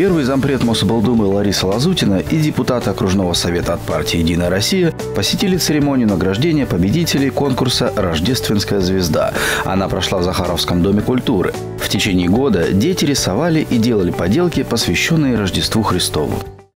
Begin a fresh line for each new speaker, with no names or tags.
Первый зампред Мособлдумы Лариса Лазутина и депутаты окружного совета от партии «Единая Россия» посетили церемонию награждения победителей конкурса «Рождественская звезда». Она прошла в Захаровском доме культуры. В течение года дети рисовали и делали поделки, посвященные Рождеству Христову.